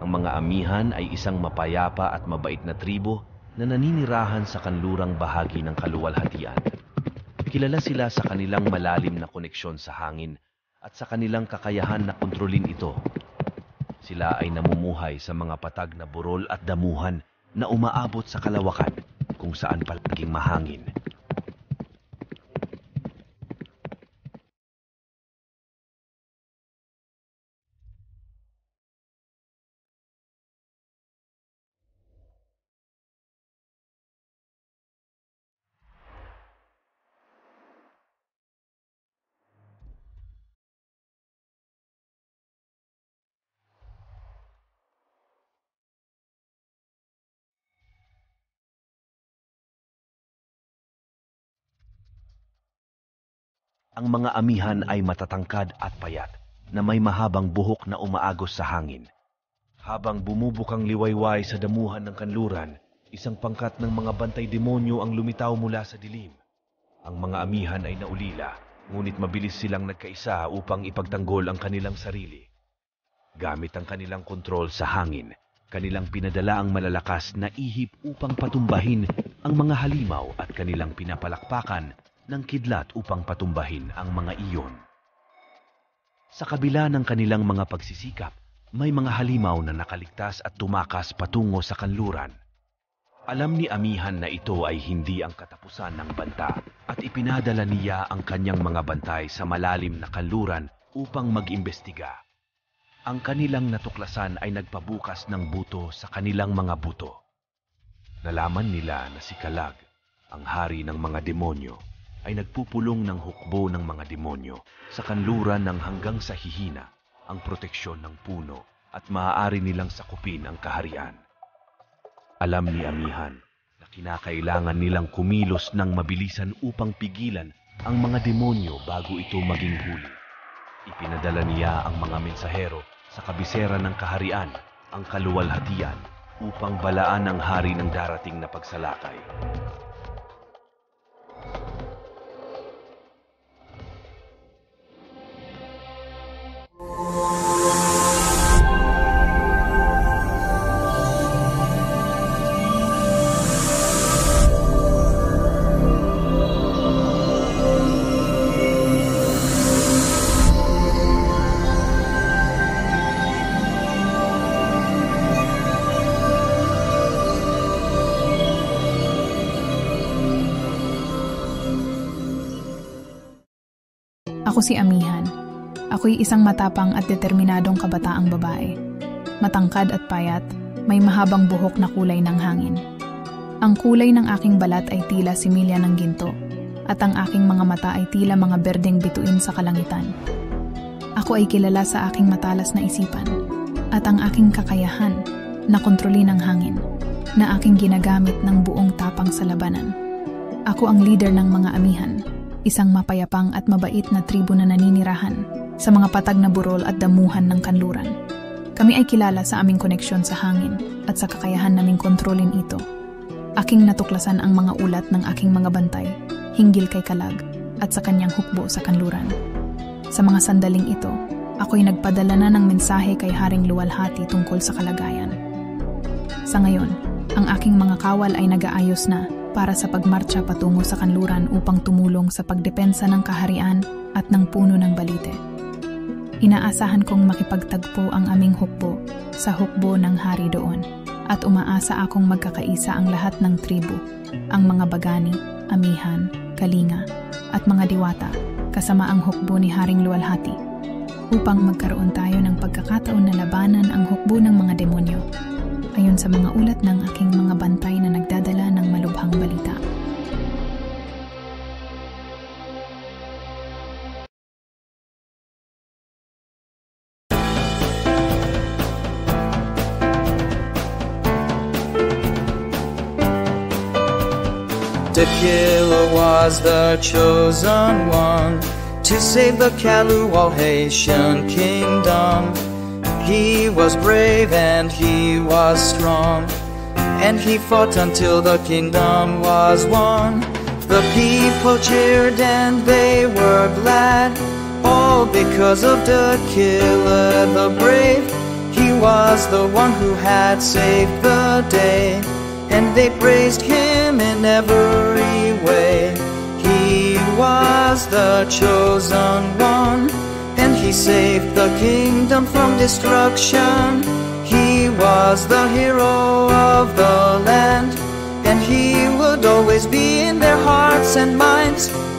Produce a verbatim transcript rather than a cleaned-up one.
Ang mga amihan ay isang mapayapa at mabait na tribo na naninirahan sa kanlurang bahagi ng kaluwalhatian. Kilala sila sa kanilang malalim na koneksyon sa hangin at sa kanilang kakayahan na kontrolin ito. Sila ay namumuhay sa mga patag na burol at damuhan na umaabot sa kalawakan kung saan palaging mahangin. Ang mga amihan ay matatangkad at payat na may mahabang buhok na umaagos sa hangin. Habang bumubukang liwayway sa damuhan ng kanluran, isang pangkat ng mga bantay demonyo ang lumitaw mula sa dilim. Ang mga amihan ay naulila, ngunit mabilis silang nagkaisa upang ipagtanggol ang kanilang sarili. Gamit ang kanilang kontrol sa hangin, kanilang pinadala ang malalakas na ihip upang patumbahin ang mga halimaw at kanilang pinapalakpakan ng kidlat upang patumbahin ang mga iyon. Sa kabila ng kanilang mga pagsisikap, may mga halimaw na nakaligtas at tumakas patungo sa kanluran. Alam ni amihan na ito ay hindi ang katapusan ng banta at ipinadala niya ang kanyang mga bantay sa malalim na kanluran upang mag-imbestiga. Ang kanilang natuklasan ay nagpabukas ng buto sa kanilang mga buto. Nalaman nila na si Kalag, ang hari ng mga demonyo, ay nagpupulong ng hukbo ng mga demonyo sa kanluran ng hanggang sa hihina ang proteksyon ng puno at maaari nilang sakupin ang kaharian. Alam ni amihan na kinakailangan nilang kumilos ng mabilisan upang pigilan ang mga demonyo bago ito maging huli. Ipinadala niya ang mga mensahero sa kabisera ng kaharian, ang kaluwalhatian, upang balaan ang hari ng darating na pagsalakay. Ako si Amihan. Ako'y isang matapang at determinadong kabataang babae. Matangkad at payat, may mahabang buhok na kulay ng hangin. Ang kulay ng aking balat ay tila similya ng ginto, at ang aking mga mata ay tila mga berdeng bituin sa kalangitan. Ako ay kilala sa aking matalas na isipan, at ang aking kakayahan na kontrolin ang hangin, na aking ginagamit ng buong tapang sa labanan. Ako ang leader ng mga amihan, isang mapayapang at mabait na tribo na naninirahan sa mga patag na burol at damuhan ng kanluran. Kami ay kilala sa aming koneksyon sa hangin at sa kakayahan naming kontrolin ito. Aking natuklasan ang mga ulat ng aking mga bantay, hinggil kay Kalag at sa kanyang hukbo sa kanluran. Sa mga sandaling ito, ako'y nagpadala na ng mensahe kay Haring Luwalhati tungkol sa kalagayan. Sa ngayon, ang aking mga kawal ay nag-aayos na para sa pagmarcha patungo sa kanluran upang tumulong sa pagdepensa ng kaharian at ng puno ng balite. Inaasahan kong makipagtagpo ang aming hukbo sa hukbo ng hari doon at umaasa akong magkakaisa ang lahat ng tribo, ang mga bagani, amihan, kalinga at mga diwata kasama ang hukbo ni Haring Luwalhati upang magkaroon tayo ng pagkakataon na labanan ang hukbo ng mga demonyo ayon sa mga ulat ng aking mga bantay na nagdadala ng malubhang balita. The killer was the chosen one to save the Kaluwalhatian kingdom. He was brave and he was strong, and he fought until the kingdom was won. The people cheered and they were glad, all because of the killer, the brave. He He was the one who had saved the day, and they praised him in every way. He was the chosen one, and he saved the kingdom from destruction. He was the hero of the land, and he would always be in their hearts and minds.